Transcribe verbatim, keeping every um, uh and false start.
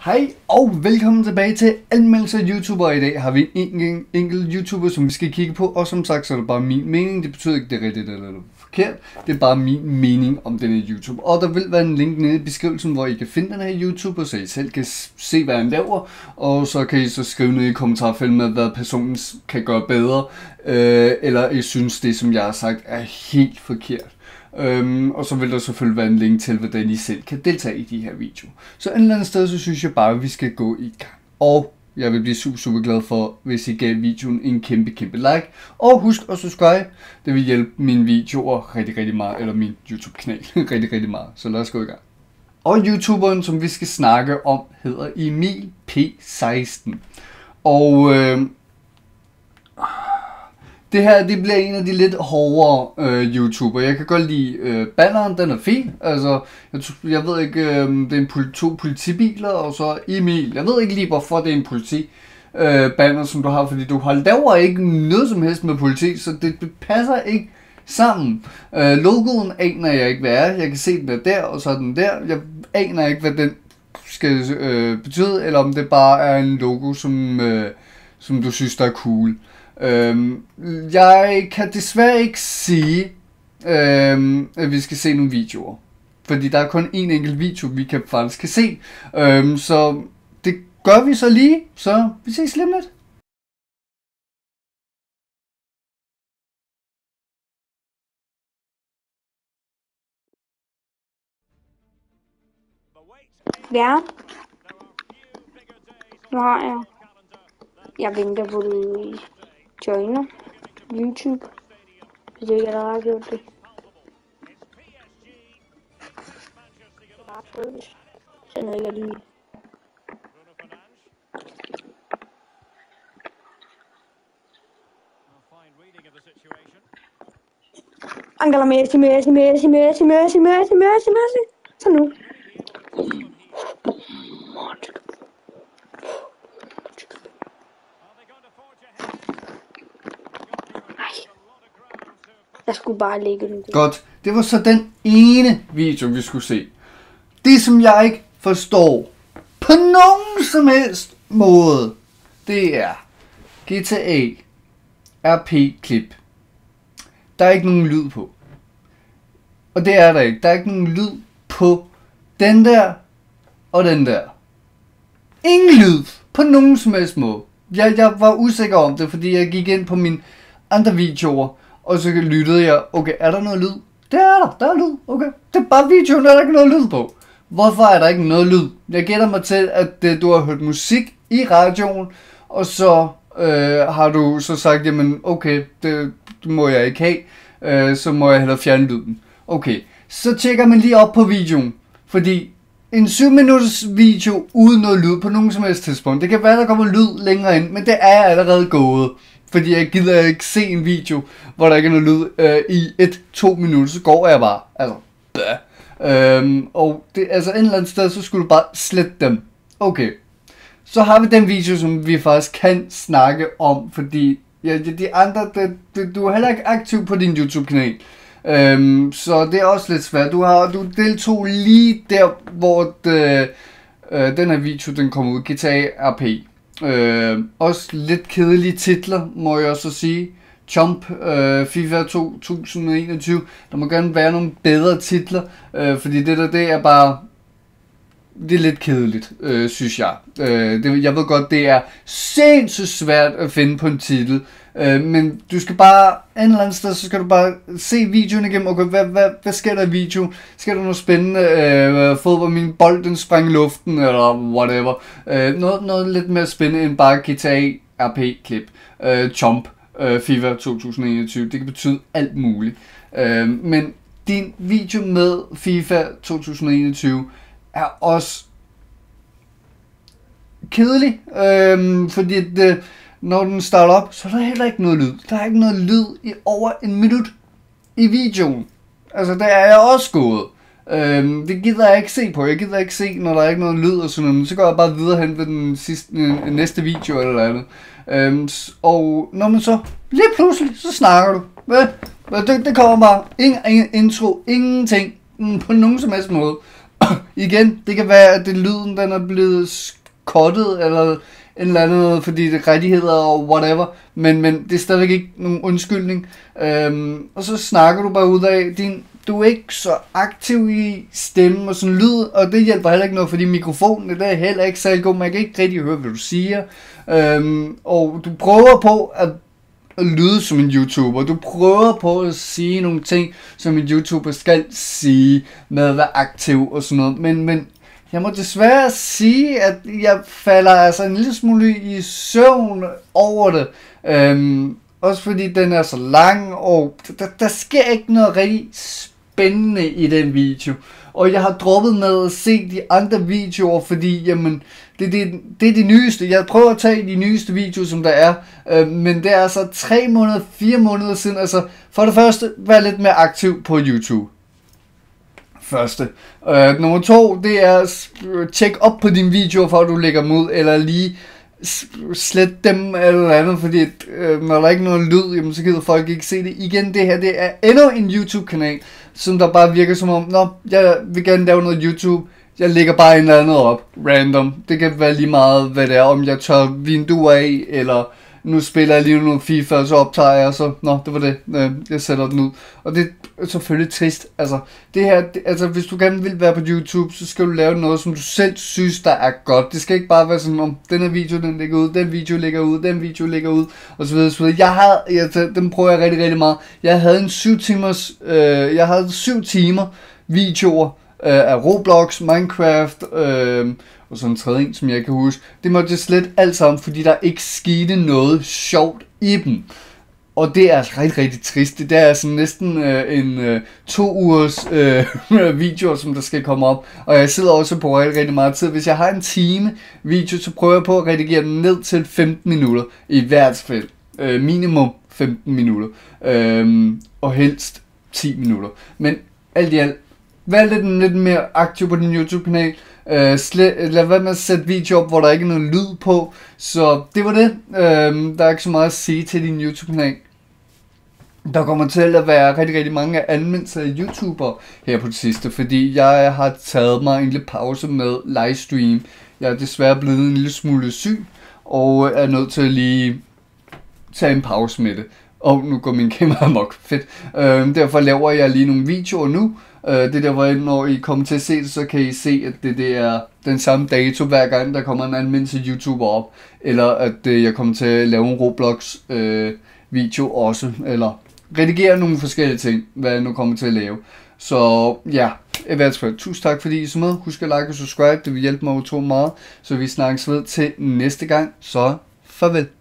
Hej og velkommen tilbage til Anmeldelse af YouTuber. I dag har vi en enkelt YouTuber, som vi skal kigge på, og som sagt så er det bare min mening. Det betyder ikke, det er rigtigt eller forkert. Det er bare min mening om denne YouTuber. Og der vil være en link nede i beskrivelsen, hvor I kan finde den her YouTuber, så I selv kan se, hvad han laver. Og så kan I så skrive ned i kommentarfeltet, hvad personen kan gøre bedre, øh, eller I synes det, som jeg har sagt, er helt forkert. Øhm, og så vil der selvfølgelig være en link til, hvordan I selv kan deltage i de her videoer. Så et eller andet sted, så synes jeg bare, at vi skal gå i gang. Og jeg vil blive super, super glad for, hvis I gav videoen en kæmpe, kæmpe like. Og husk at subscribe. Det vil hjælpe mine videoer rigtig, rigtig meget, eller min YouTube-kanal rigtig, rigtig meget. Så lad os gå i gang. Og YouTuberen, som vi skal snakke om, hedder Emil P seksten. Og øh, det her, det bliver en af de lidt hårdere øh, YouTuber. Jeg kan godt lide øh, banneren, den er fin. Altså, jeg, jeg ved ikke, øh, det er en pol to politibiler, og så Emil. Jeg ved ikke lige, hvorfor det er en politi øh, banner, som du har, fordi du har laver ikke noget som helst med politi, så det, det passer ikke sammen. Øh, logoen aner jeg ikke, hvad er. Jeg kan se den der, der og så den der. Jeg aner ikke, hvad den skal øh, betyde, eller om det bare er en logo, som, øh, som du synes, der er cool. Øhm, jeg kan desværre ikke sige, øhm, at vi skal se nogle videoer, fordi der er kun en enkelt video, vi kan faktisk kan se, øhm, så det gør vi så lige, så vi ses lige lidt. Ja, nu har jeg. Jeg venter på du joiner YouTube, hvis ikke allerede har gjort det. Bare følges. Så noget jeg lige. Angela Messi, Messi, Messi, Messi, Messi, Messi, Messi, Messi. Så nu. Jeg skulle bare lægge den. Godt, det var så den ene video, vi skulle se. Det, som jeg ikke forstår på nogen som helst måde, det er G T A R P-klip. Der er ikke nogen lyd på. Og det er der ikke. Der er ikke nogen lyd på den der og den der. Ingen lyd på nogen som helst måde. Jeg, jeg var usikker om det, fordi jeg gik ind på mine andre videoer, og så lyttede jeg, okay, er der noget lyd? Det er der, der er lyd, okay. Det er bare videoen, der er der ikke noget lyd på. Hvorfor er der ikke noget lyd? Jeg gætter mig til, at uh, du har hørt musik i radioen, og så uh, har du så sagt, jamen okay, det, det må jeg ikke have, uh, så må jeg hellere fjerne lyden. Okay, så tjekker man lige op på videoen, fordi en syv minutters video uden noget lyd på nogen som helst tidspunkt. Det kan være, der kommer lyd længere ind, men det er allerede gået. Fordi jeg gider ikke se en video, hvor der ikke er noget lyd øh, i et to minutter, så går jeg bare. Altså, øhm, og det, altså et eller andet sted, så skulle du bare slette dem. Okay. Så har vi den video, som vi faktisk kan snakke om, fordi ja, de andre, det, det, du er heller ikke aktiv på din YouTube-kanal. Øhm, så det er også lidt svært. Du har du deltog lige der, hvor det, øh, den her video, den kom ud. G T A R P. Øh, også lidt kedelige titler, må jeg så sige. Chomp, øh, FIFA to tusind og enogtyve. Der må gerne være nogle bedre titler, øh, fordi det der, det er bare, det er lidt kedeligt, øh, synes jeg. Øh, det, jeg ved godt, det er sindssygt svært at finde på en titel, øh, men du skal bare, en eller anden sted, så skal du bare se videoen igennem, okay, hvad, hvad, hvad sker der i videoen? Sker der noget spændende? Øh, fodbold, min bold, den sprang i luften, eller whatever. Øh, noget, noget lidt mere spændende end bare G T A R P-klip. Øh, Chomp, øh, FIFA to tusind og enogtyve, det kan betyde alt muligt. Øh, men din video med FIFA to tusind og enogtyve er også kedelig, øhm, fordi det, når den starter op, så er der heller ikke noget lyd. Der er ikke noget lyd i over en minut i videoen. Altså, der er jeg også gået. Øhm, det gider jeg ikke se på. Jeg gider ikke se, når der er ikke noget lyd og sådan noget. Så går jeg bare videre hen ved den sidste, øh, næste video eller andet. Øhm, og når man så lige pludselig, så snakker du. Hvad? Det, det kommer bare ingen, ingen intro, ingenting på nogen som helst måde. Igen, det kan være, at det lyden, den er blevet cuttet, eller en eller anden, fordi det er rettigheder og whatever, men, men det er stadigvæk ikke nogen undskyldning. Øhm, og så snakker du bare ud af, din, du er ikke så aktiv i stemmen og sådan lyd, og det hjælper heller ikke noget, fordi mikrofonen det er heller ikke særlig god, man kan ikke rigtig høre, hvad du siger. Øhm, og du prøver på at at lyde som en YouTuber. Du prøver på at sige nogle ting, som en YouTuber skal sige, med at være aktiv og sådan noget. Men, men jeg må desværre sige, at jeg falder altså en lille smule i søvn over det. Øhm, også fordi den er så lang, og der, der sker ikke noget rigtig spændende i den video. Og jeg har droppet med at se de andre videoer, fordi jamen, det, det, det er de nyeste. Jeg prøver at tage de nyeste videoer, som der er. Øh, men det er altså tre måneder, fire måneder siden. Altså, for det første, vær lidt mere aktiv på YouTube. Første. Øh, nummer to, det er at tjek op på dine videoer, før du lægger dem ud, eller lige slet dem eller andet, fordi øh, når der ikke er noget lyd, jamen, så gider folk ikke se det. Igen, det her, det er endnu en YouTube-kanal, som der bare virker som om, nå, jeg vil gerne lave noget YouTube, jeg lægger bare en eller andet op, random. Det kan være lige meget, hvad det er, om jeg tør vinduer af, eller nu spiller jeg lige noget FIFA, og så optager jeg, og så, nå, det var det, jeg sætter den ud. Og det er selvfølgelig trist, altså, det her, det, altså, hvis du gerne vil være på YouTube, så skal du lave noget, som du selv synes, der er godt. Det skal ikke bare være sådan, om den her video, den ligger ud, den video ligger ud, den video ligger ud, og så videre, så videre. Jeg havde, jeg, den prøver jeg rigtig, rigtig meget. Jeg havde en syv timers, øh, jeg havde syv timer videoer, af Roblox, Minecraft, øh, og sådan en tredje en, som jeg kan huske. Det måtte jeg slet alt sammen, fordi der ikke skete noget sjovt i dem. Og det er altså rigtig, rigtig trist. Det er altså næsten øh, en øh, to ugers øh, video, som der skal komme op. Og jeg sidder også på rigtig, rigtig meget tid. Hvis jeg har en time video, så prøver jeg på at redigere den ned til femten minutter i hvert fald. Øh, minimum femten minutter. Øh, og helst ti minutter. Men alt i alt, vær lidt, lidt mere aktiv på din YouTube-kanal. Uh, slet, lad være med at sætte video op, hvor der ikke er noget lyd på. Så det var det. Uh, der er ikke så meget at sige til din YouTube-kanal. Der kommer til at være rigtig, rigtig mange anmeldelser af YouTuber her på det sidste, fordi jeg har taget mig en lille pause med livestream. Jeg er desværre blevet en lille smule syg, og er nødt til at lige tage en pause med det. Og nu går min kamera amok. Fedt. Uh, derfor laver jeg lige nogle videoer nu. Uh, det der, hvor når I kommer til at se det, så kan I se, at det, det er den samme dato hver gang, der kommer en anmeldelse YouTuber op. Eller at uh, jeg kommer til at lave en Roblox uh, video også. Eller redigere nogle forskellige ting, hvad jeg nu kommer til at lave. Så ja, i hvert fald tusind tak fordi I så med. Husk at like og subscribe, det vil hjælpe mig utrolig meget. Så vi snakkes ved til næste gang. Så farvel.